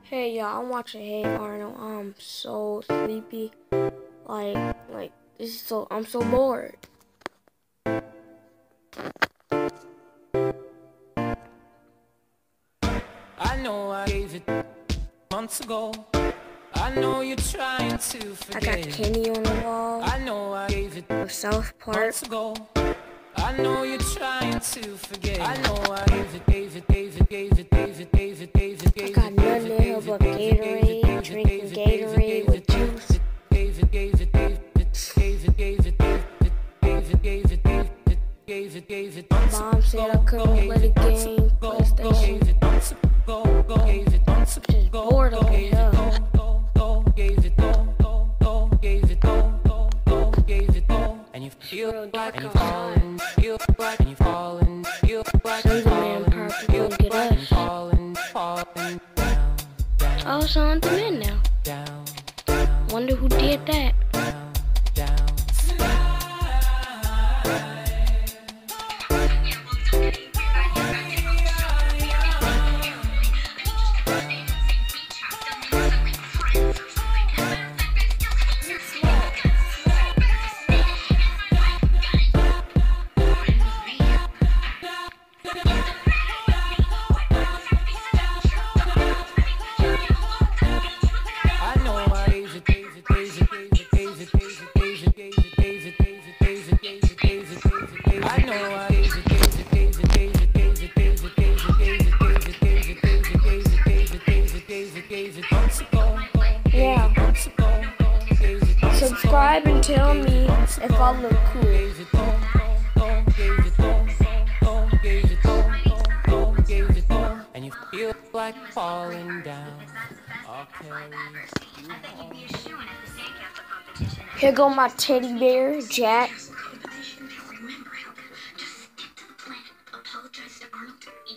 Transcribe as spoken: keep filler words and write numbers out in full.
Hey y'all, I'm watching Hey Arnold. I'm so sleepy. Like, like this is so I'm so bored. I know I gave it months ago. I know you're trying to I forget. got Kenny on the wall. I know I gave it With South Park. months ago. I know you're trying to forget. I know I gave it, gave it, gave it, gave it, gave it, gave it, gave it, I got nothing in here but Gatorade, drinking Gatorade with juice. Gave it, gave it, gave it, gave it, gave it, gave it, gave it, gave it, gave it, gave it, gave it. Mom said I couldn't play the game. PlayStation. Just bored of it, yeah. And you feel Real dark and you outside. falling, feel like and you falling, feel like and Sunday Man falling, Purple feel gonna get like and us. falling, falling down, down, Oh, it's on the men now. down, down, Wonder who did that. down, down. Yeah. Subscribe and tell me if I look cool. And you feel like falling down. Okay. Here go my teddy bear, Jack. Remember how good. Just stick to the plan. Apologize to Arnold.